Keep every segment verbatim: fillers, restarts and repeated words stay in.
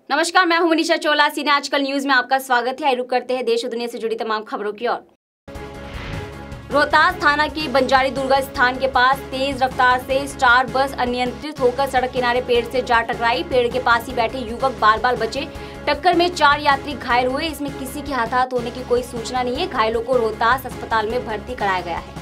नमस्कार, मैं हूं मनीषा चोला। सीने आजकल न्यूज में आपका स्वागत है। रुक करते हैं देश और दुनिया से जुड़ी तमाम खबरों की ओर। रोहतास थाना के बंजारी दुर्गा स्थान के पास तेज रफ्तार से स्टार बस अनियंत्रित होकर सड़क किनारे पेड़ से जा टकराई। पेड़ के पास ही बैठे युवक बाल बाल बचे। टक्कर में चार यात्री घायल हुए। इसमें किसी के हताहत होने की कोई सूचना नहीं है। घायलों को रोहतास अस्पताल में भर्ती कराया गया है।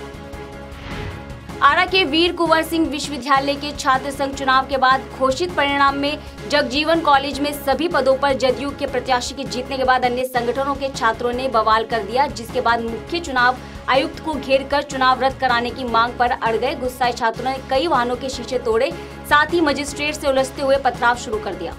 आरा के वीर कुंवर सिंह विश्वविद्यालय के छात्र संघ चुनाव के बाद घोषित परिणाम में जगजीवन कॉलेज में सभी पदों पर जदयू के प्रत्याशी के जीतने के बाद अन्य संगठनों के छात्रों ने बवाल कर दिया, जिसके बाद मुख्य चुनाव आयुक्त को घेरकर चुनाव रद्द कराने की मांग पर अड़ गए। गुस्साए छात्रों ने कई वाहनों के शीशे तोड़े, साथ ही मजिस्ट्रेट से उलझते हुए पथराव शुरू कर दिया।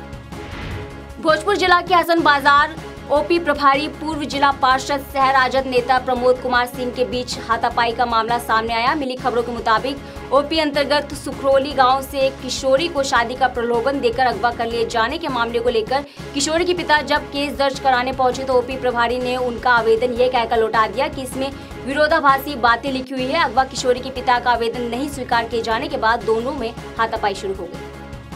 भोजपुर जिला के हसन बाजार ओपी प्रभारी पूर्व जिला पार्षद शहर राजद नेता प्रमोद कुमार सिंह के बीच हाथापाई का मामला सामने आया। मिली खबरों के मुताबिक ओपी अंतर्गत सुखरोली गांव से एक किशोरी को शादी का प्रलोभन देकर अगवा कर लिए जाने के मामले को लेकर किशोरी के पिता जब केस दर्ज कराने पहुंचे तो ओपी प्रभारी ने उनका आवेदन ये कहकर लौटा दिया कि इसमें विरोधाभासी बातें लिखी हुई है। अगवा किशोरी के पिता का आवेदन नहीं स्वीकार किए जाने के बाद दोनों में हाथापाई शुरू हो गई।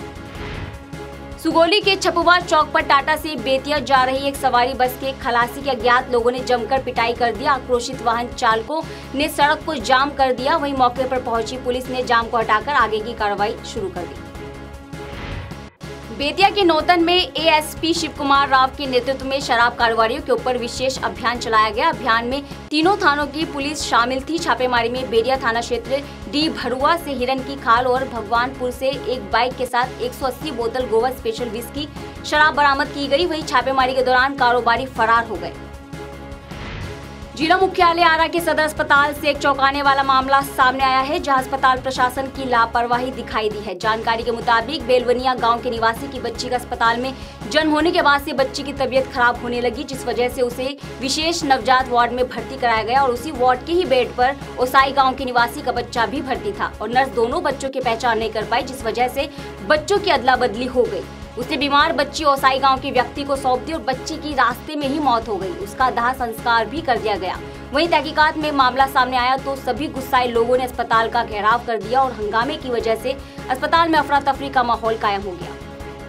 सुगौली के छपुआ चौक पर टाटा से बेतिया जा रही एक सवारी बस के खलासी के अज्ञात लोगों ने जमकर पिटाई कर दिया। आक्रोशित वाहन चालकों ने सड़क को जाम कर दिया। वहीं मौके पर पहुंची पुलिस ने जाम को हटाकर आगे की कार्रवाई शुरू कर दी। बेतिया के नौतन में एएसपी शिव कुमार राव के नेतृत्व में शराब कारोबारियों के ऊपर विशेष अभियान चलाया गया। अभियान में तीनों थानों की पुलिस शामिल थी। छापेमारी में बेरिया थाना क्षेत्र डी भरुआ से हिरन की खाल और भगवानपुर से एक बाइक के साथ एक सौ अस्सी बोतल गोवा स्पेशल विस्की शराब बरामद की गई। वहीं छापेमारी के दौरान कारोबारी फरार हो गए। जिला मुख्यालय आरा के सदर अस्पताल से एक चौंकाने वाला मामला सामने आया है, जहां अस्पताल प्रशासन की लापरवाही दिखाई दी है। जानकारी के मुताबिक बेलवनिया गांव के निवासी की बच्ची का अस्पताल में जन्म होने के बाद से बच्ची की तबीयत खराब होने लगी, जिस वजह से उसे विशेष नवजात वार्ड में भर्ती कराया गया और उसी वार्ड के ही बेड पर ओसाई गाँव के निवासी का बच्चा भी भर्ती था और नर्स दोनों बच्चों की पहचान नहीं कर पाई, जिस वजह से बच्चों की अदला बदली हो गई। उसने बीमार बच्ची ओसाई गांव के व्यक्ति को सौंप दी और बच्ची की रास्ते में ही मौत हो गई। उसका दाह संस्कार भी कर दिया गया। वहीं तहकीकात में मामला सामने आया तो सभी गुस्साए लोगों ने अस्पताल का घेराव कर दिया और हंगामे की वजह से अस्पताल में अफरा तफरी का माहौल कायम हो गया।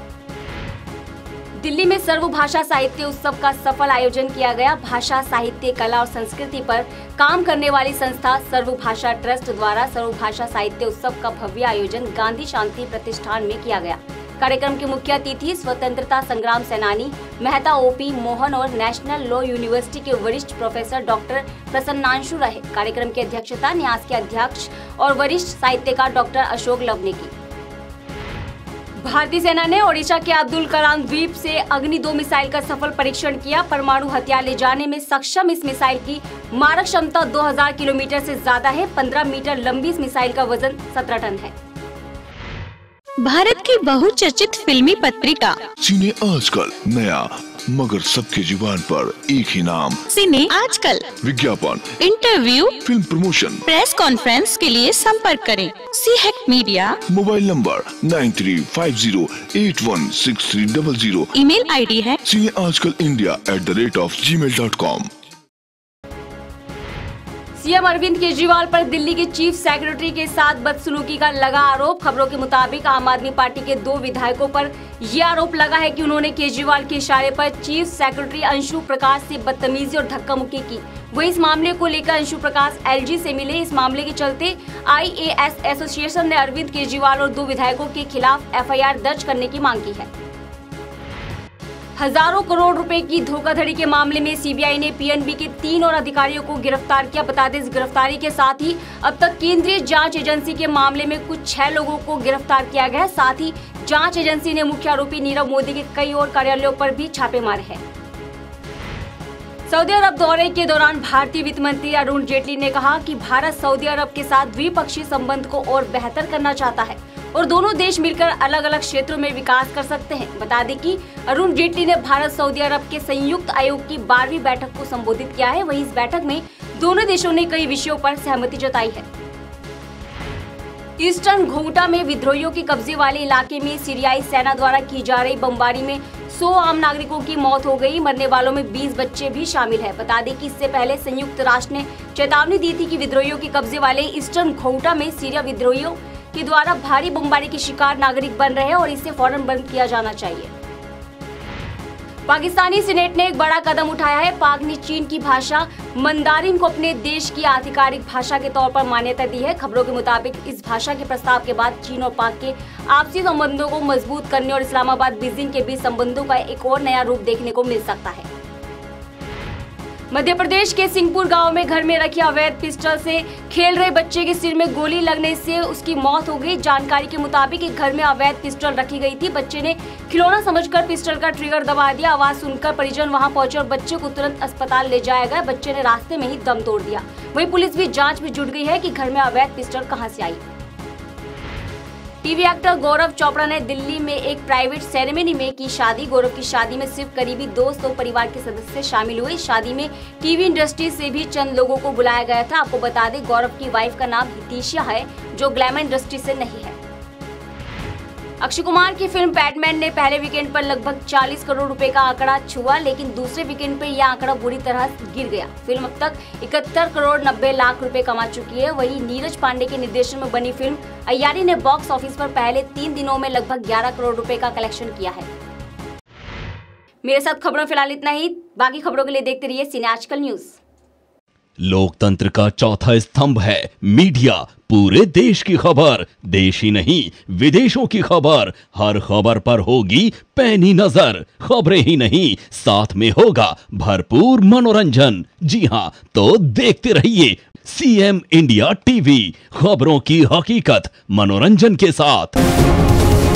दिल्ली में सर्वभाषा साहित्य उत्सव का सफल आयोजन किया गया। भाषा, साहित्य, कला और संस्कृति पर काम करने वाली संस्था सर्वभाषा ट्रस्ट द्वारा सर्वभाषा साहित्य उत्सव का भव्य आयोजन गांधी शांति प्रतिष्ठान में किया गया। कार्यक्रम के मुख्य अतिथि स्वतंत्रता संग्राम सेनानी मेहता ओपी मोहन और नेशनल लॉ यूनिवर्सिटी के वरिष्ठ प्रोफेसर डॉक्टर प्रसन्नांशु रहे। कार्यक्रम की अध्यक्षता न्यास के अध्यक्ष और वरिष्ठ साहित्यकार डॉक्टर अशोक लव ने की। भारतीय सेना ने ओडिशा के अब्दुल कलाम द्वीप से अग्नि दो मिसाइल का सफल परीक्षण किया। परमाणु हथियार ले जाने में सक्षम इस मिसाइल की मारक क्षमता दो हज़ार किलोमीटर से ज्यादा है। पंद्रह मीटर लंबी इस मिसाइल का वजन सत्रह टन है। भारत की बहुचर्चित फिल्मी पत्रिका सिने आजकल, नया मगर सबके जुबान पर एक ही नाम, सिने आजकल। विज्ञापन, interview, film promotion, press conference के लिए संपर्क करें। C hack media, mobile number nine three five zero eight one six three double zero. Email ID है Cine Aajkal India at the rate of gmail dot com. CM Arvind Kejriwal पर दिल्ली के chief secretary के साथ बदसलूकी का लगा आरोप। खबरों के मुताबिक आम आदमी पार्टी के दो विधायकों पर यह आरोप लगा है कि उन्होंने केजरीवाल के इशारे पर चीफ सेक्रेटरी अंशु प्रकाश से बदतमीजी और धक्का मुक्की की। वहीं इस मामले को लेकर अंशु प्रकाश एलजी से मिले। इस मामले के चलते आईएएस एसोसिएशन ने अरविंद केजरीवाल और दो विधायकों के खिलाफ एफआईआर दर्ज करने की मांग की है। हजारों करोड़ रुपए की धोखाधड़ी के मामले में सीबीआई ने पीएनबी के तीन और अधिकारियों को गिरफ्तार किया। बता दें, इस गिरफ्तारी के साथ ही अब तक केंद्रीय जांच एजेंसी के मामले में कुछ छह लोगों को गिरफ्तार किया गया है। साथ ही जांच एजेंसी ने मुख्य आरोपी नीरव मोदी के कई और कार्यालयों पर भी छापे मारे हैं। सऊदी अरब दौरे के दौरान भारतीय वित्त मंत्री अरुण जेटली ने कहा कि भारत सऊदी अरब के साथ द्विपक्षीय संबंध को और बेहतर करना चाहता है और दोनों देश मिलकर अलग अलग क्षेत्रों में विकास कर सकते हैं। बता दें कि अरुण जेटली ने भारत सऊदी अरब के संयुक्त आयोग की बारहवीं बैठक को संबोधित किया है। वहीं इस बैठक में दोनों देशों ने कई विषयों पर सहमति जताई है। ईस्टर्न घोंघटा में विद्रोहियों के कब्जे वाले इलाके में सीरियाई सेना द्वारा की जा रही बमबारी में सौ आम नागरिकों की मौत हो गई। मरने वालों में बीस बच्चे भी शामिल हैं। बता दें कि इससे पहले संयुक्त राष्ट्र ने चेतावनी दी थी कि विद्रोहियों के कब्जे वाले ईस्टर्न घोंघटा में सीरिया विद्रोहियों के द्वारा भारी बमबारी के शिकार नागरिक बन रहे हैं और इसे फौरन बंद किया जाना चाहिए। पाकिस्तानी सीनेट ने एक बड़ा कदम उठाया है। पाक ने चीन की भाषा मंदारिन को अपने देश की आधिकारिक भाषा के तौर पर मान्यता दी है। खबरों के मुताबिक इस भाषा के प्रस्ताव के बाद चीन और पाक के आपसी संबंधों को मजबूत करने और इस्लामाबाद बीजिंग के बीच संबंधों का एक और नया रूप देखने को मिल सकता है। मध्य प्रदेश के सिंहपुर गांव में घर में रखी अवैध पिस्टल से खेल रहे बच्चे के सिर में गोली लगने से उसकी मौत हो गई। जानकारी के मुताबिक एक घर में अवैध पिस्टल रखी गई थी। बच्चे ने खिलौना समझकर पिस्टल का ट्रिगर दबा दिया। आवाज सुनकर परिजन वहां पहुंचे और बच्चे को तुरंत अस्पताल ले जाया गया। बच्चे ने रास्ते में ही दम तोड़ दिया। वहीं पुलिस भी जाँच में जुट गई है कि घर में अवैध पिस्टल कहाँ से आई। टीवी एक्टर गौरव चोपड़ा ने दिल्ली में एक प्राइवेट सेरेमनी में की शादी। गौरव की शादी में सिर्फ करीबी दोस्त और परिवार के सदस्य शामिल हुए। शादी में टीवी इंडस्ट्री से भी चंद लोगों को बुलाया गया था। आपको बता दें, गौरव की वाइफ का नाम हितिशा है, जो ग्लैमर इंडस्ट्री से नहीं है। अक्षय कुमार की फिल्म पैडमैन ने पहले वीकेंड पर लगभग चालीस करोड़ रुपए का आंकड़ा छुआ, लेकिन दूसरे वीकेंड पर यह आंकड़ा बुरी तरह गिर गया। फिल्म अब तक इकहत्तर करोड़ नब्बे लाख रुपए कमा चुकी है। वहीं नीरज पांडे के निर्देशन में बनी फिल्म अय्यारी ने बॉक्स ऑफिस पर पहले तीन दिनों में लगभग ग्यारह करोड़ रुपए का कलेक्शन किया है। मेरे साथ खबरों फिलहाल इतना ही। बाकी खबरों के लिए देखते रहिए सिने आजकल न्यूज। लोकतंत्र का चौथा स्तंभ है मीडिया। पूरे देश की खबर, देश ही नहीं विदेशों की खबर, हर खबर पर होगी पैनी नजर। खबरें ही नहीं, साथ में होगा भरपूर मनोरंजन। जी हां, तो देखते रहिए सीएम इंडिया टीवी, खबरों की हकीकत मनोरंजन के साथ।